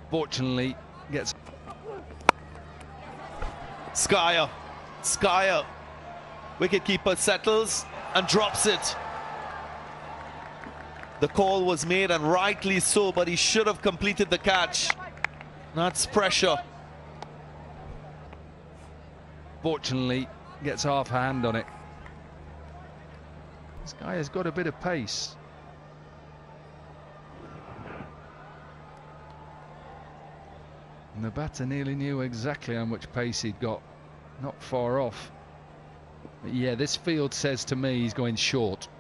Fortunately, gets Skyer. Wicket-keeper settles and drops it. The call was made, and rightly so, but he should have completed the catch. That's pressure. Fortunately, gets half hand on it. This guy has got a bit of pace. And the batter nearly knew exactly how much pace he'd got. Not far off. But yeah, this field says to me he's going short.